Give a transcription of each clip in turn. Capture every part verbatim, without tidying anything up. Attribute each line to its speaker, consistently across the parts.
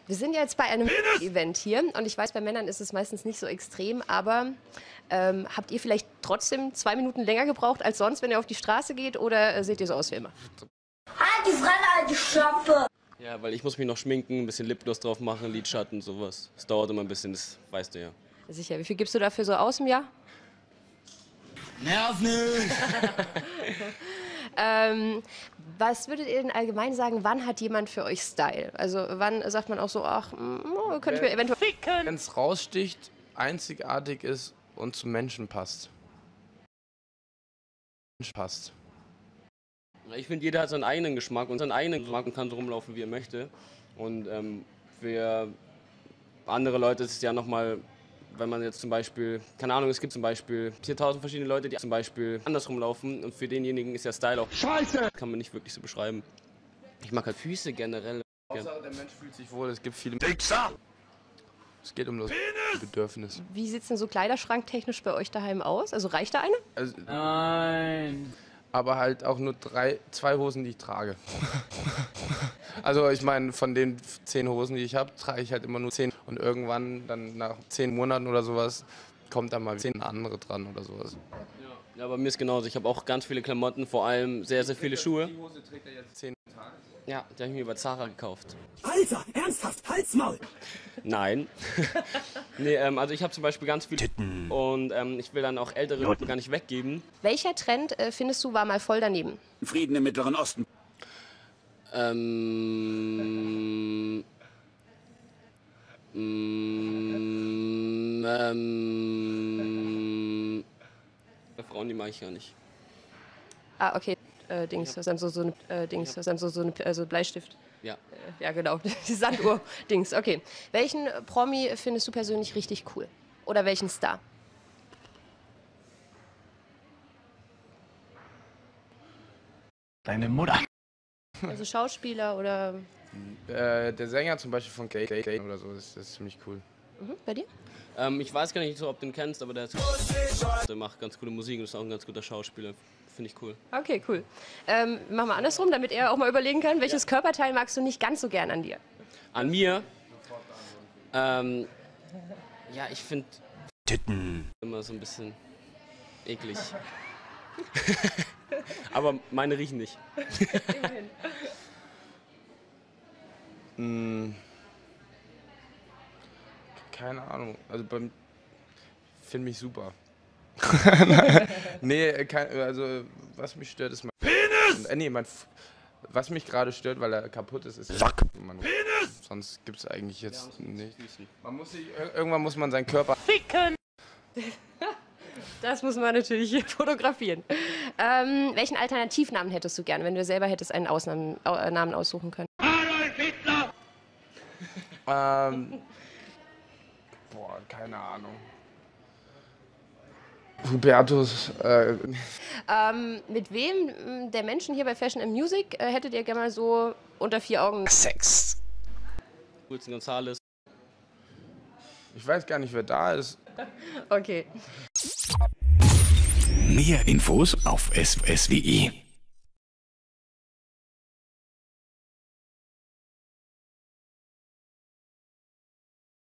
Speaker 1: Wir sind ja jetzt bei einem Event hier und ich weiß, bei Männern ist es meistens nicht so extrem, aber ähm, habt ihr vielleicht trotzdem zwei Minuten länger gebraucht als sonst, wenn ihr auf die Straße geht, oder äh, seht ihr so aus wie immer?
Speaker 2: Halt die Fremde, halt die Schöpfe!
Speaker 3: Ja, weil ich muss mich noch schminken, ein bisschen Lipgloss drauf machen, Lidschatten, sowas. Das dauert immer ein bisschen, das weißt du ja.
Speaker 1: Sicher, wie viel gibst du dafür so aus im Jahr?
Speaker 4: Nerv nicht!
Speaker 1: ähm, was würdet ihr denn allgemein sagen, wann hat jemand für euch Style? Also wann sagt man auch so, ach, mm, könnte ich mir eventuell ficken?
Speaker 5: Wenn es raussticht, einzigartig ist und zum Menschen passt. Passt.
Speaker 3: Ich finde, jeder hat seinen eigenen Geschmack und seinen eigenen Geschmack und kann so rumlaufen, wie er möchte. Und ähm, für andere Leute ist es ja nochmal, wenn man jetzt zum Beispiel, keine Ahnung, es gibt zum Beispiel viertausend verschiedene Leute, die zum Beispiel anders rumlaufen, und für denjenigen ist ja Style auch Scheiße! Kann man nicht wirklich so beschreiben. Ich mag halt Füße generell.
Speaker 5: Hauptsache, der Mensch fühlt sich wohl, es gibt viele Wichser! Es geht um das Bedürfnis.
Speaker 1: Wie sieht es denn so kleiderschranktechnisch bei euch daheim aus? Also reicht da eine?
Speaker 5: Also,
Speaker 4: Nein!
Speaker 5: aber halt auch nur drei, zwei Hosen, die ich trage. Also ich meine, von den zehn Hosen, die ich habe, trage ich halt immer nur zehn. Und irgendwann, dann nach zehn Monaten oder sowas, kommt dann mal zehn andere dran oder sowas.
Speaker 3: Ja, bei mir ist genauso. Ich habe auch ganz viele Klamotten, vor allem sehr, sehr viele Schuhe.
Speaker 5: Die Hose trägt er jetzt zehn Tage.
Speaker 3: Ja, die habe ich mir bei Zara gekauft.
Speaker 4: Alter, ernsthaft, Halsmaul!
Speaker 3: Nein. nee, ähm, also ich habe zum Beispiel ganz viele Titten. Und ähm, ich will dann auch ältere Leute gar nicht weggeben.
Speaker 1: Welcher Trend, äh, findest du, war mal voll daneben?
Speaker 4: Frieden im Mittleren Osten.
Speaker 3: Ähm, mm, ähm, bei Frauen, die mag ich gar nicht.
Speaker 1: Ah, okay. Äh, Dings, das ist dann so, so ein äh, Dings, das ist dann so, so ein also Bleistift.
Speaker 3: Ja.
Speaker 1: Äh, ja, genau. Die Sanduhr-Dings. Okay. Welchen Promi findest du persönlich richtig cool? Oder welchen Star?
Speaker 4: Deine Mutter.
Speaker 1: Also Schauspieler oder.
Speaker 5: Äh, der Sänger zum Beispiel von Gay Gay Gay oder so, das, das ist ziemlich cool.
Speaker 1: Mhm, bei dir?
Speaker 3: Ähm, ich weiß gar nicht so, ob du den kennst, aber der, ist, der macht ganz coole Musik und ist auch ein ganz guter Schauspieler. Finde ich cool.
Speaker 1: Okay, cool. Ähm, machen wir andersrum, damit er auch mal überlegen kann, welches ja. Körperteil magst du nicht ganz so gern an dir?
Speaker 3: An mir? Ähm, ja, ich finde
Speaker 4: Titten
Speaker 3: immer so ein bisschen eklig. Aber meine riechen nicht.
Speaker 5: hm. Keine Ahnung. Also beim finde mich super. nee, kein, also was mich stört ist mein Penis! Äh, nee, mein F was mich gerade stört, weil er kaputt ist, ist
Speaker 4: Sack.
Speaker 5: Man, Penis! Sonst gibt es eigentlich jetzt ja, nicht. Man muss sich, irgendwann muss man seinen Körper
Speaker 1: ficken! Das muss man natürlich fotografieren. Ähm, welchen Alternativnamen hättest du gern, wenn du selber hättest einen Ausnahmen, äh, Namen aussuchen können?
Speaker 4: Adolf Hitler!
Speaker 5: ähm, boah, keine Ahnung. Hubertus. Äh.
Speaker 1: Ähm, mit wem der Menschen hier bei Fashion and Music äh, hättet ihr gerne mal so unter vier Augen
Speaker 4: Sex?
Speaker 3: Wilson Gonzales.
Speaker 5: Ich weiß gar nicht, wer da ist.
Speaker 1: Okay.
Speaker 4: Mehr Infos auf S S W I.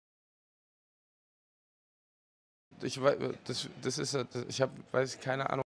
Speaker 5: Ich weiß, das, das ist, ich habe, weiß keine Ahnung.